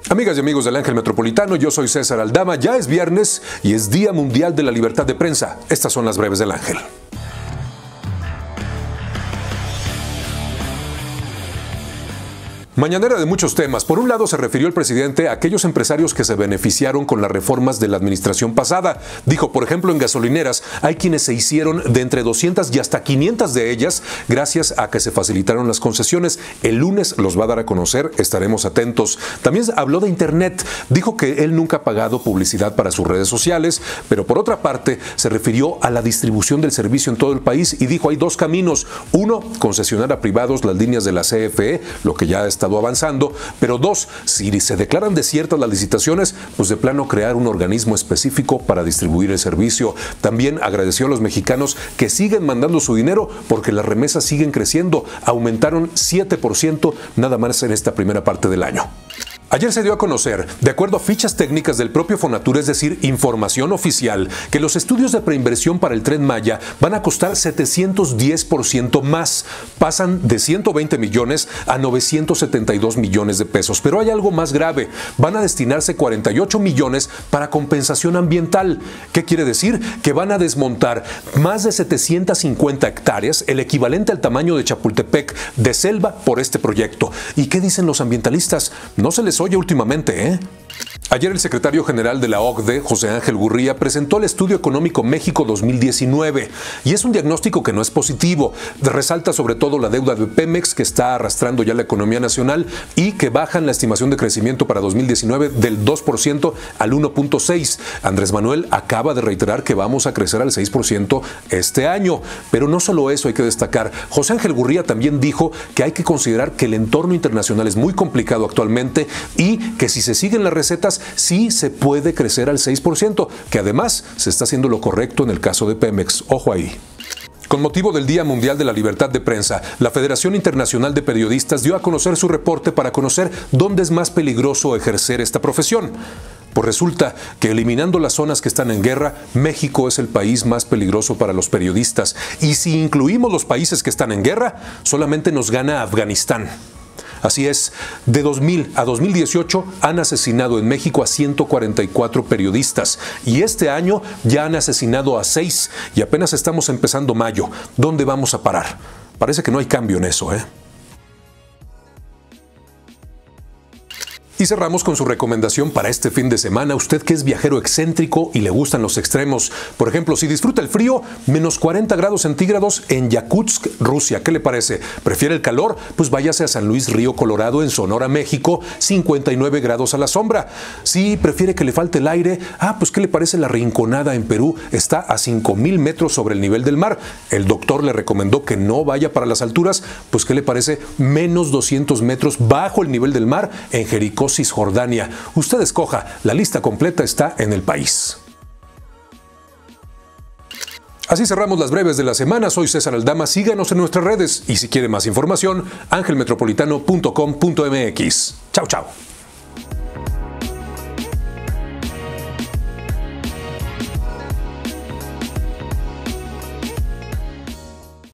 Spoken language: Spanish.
Amigas y amigos del Ángel Metropolitano, yo soy César Aldama. Ya es viernes y es Día Mundial de la Libertad de Prensa. Estas son las breves del Ángel. Mañanera de muchos temas. Por un lado, se refirió el presidente a aquellos empresarios que se beneficiaron con las reformas de la administración pasada. Dijo, por ejemplo, en gasolineras hay quienes se hicieron de entre 200 y hasta 500 de ellas gracias a que se facilitaron las concesiones. El lunes los va a dar a conocer, estaremos atentos. También habló de Internet. Dijo que él nunca ha pagado publicidad para sus redes sociales, pero por otra parte se refirió a la distribución del servicio en todo el país y dijo hay dos caminos. Uno, concesionar a privados las líneas de la CFE, lo que ya ha estado avanzando, pero dos, si se declaran desiertas las licitaciones, pues de plano crear un organismo específico para distribuir el servicio. También agradeció a los mexicanos que siguen mandando su dinero porque las remesas siguen creciendo, aumentaron 7% nada más en esta primera parte del año. Ayer se dio a conocer, de acuerdo a fichas técnicas del propio Fonatur, es decir, información oficial, que los estudios de preinversión para el Tren Maya van a costar 710% más. Pasan de 120 millones a 972 millones de pesos. Pero hay algo más grave. Van a destinarse 48 millones para compensación ambiental. ¿Qué quiere decir? Que van a desmontar más de 750 hectáreas, el equivalente al tamaño de Chapultepec, de selva por este proyecto. ¿Y qué dicen los ambientalistas? No se les oye últimamente, ¿eh? Ayer el secretario general de la OCDE, José Ángel Gurría, presentó el Estudio Económico México 2019 y es un diagnóstico que no es positivo. Resalta sobre todo la deuda de Pemex que está arrastrando ya la economía nacional y que bajan la estimación de crecimiento para 2019 del 2% al 1.6%. Andrés Manuel acaba de reiterar que vamos a crecer al 6% este año. Pero no solo eso hay que destacar. José Ángel Gurría también dijo que hay que considerar que el entorno internacional es muy complicado actualmente y que si se siguen las recetas sí se puede crecer al 6%, que además se está haciendo lo correcto en el caso de Pemex. Ojo ahí. Con motivo del Día Mundial de la Libertad de Prensa, la Federación Internacional de Periodistas dio a conocer su reporte para conocer dónde es más peligroso ejercer esta profesión. Pues resulta que eliminando las zonas que están en guerra, México es el país más peligroso para los periodistas. Y si incluimos los países que están en guerra, solamente nos gana Afganistán. Así es, de 2000 a 2018 han asesinado en México a 144 periodistas y este año ya han asesinado a 6 y apenas estamos empezando mayo. ¿Dónde vamos a parar? Parece que no hay cambio en eso, ¿eh? Y cerramos con su recomendación para este fin de semana. Usted que es viajero excéntrico y le gustan los extremos. Por ejemplo, si disfruta el frío, menos 40 grados centígrados en Yakutsk, Rusia. ¿Qué le parece? ¿Prefiere el calor? Pues váyase a San Luis Río Colorado, en Sonora, México, 59 grados a la sombra. Si prefiere que le falte el aire, pues ¿qué le parece la Rinconada en Perú? Está a 5,000 metros sobre el nivel del mar. El doctor le recomendó que no vaya para las alturas, pues ¿qué le parece? Menos 200 metros bajo el nivel del mar en Jericó, Cisjordania. Usted escoja, la lista completa está en El País. Así cerramos las breves de la semana. Soy César Aldama. Síganos en nuestras redes y si quiere más información, angelmetropolitano.com.mx. Chau, chau.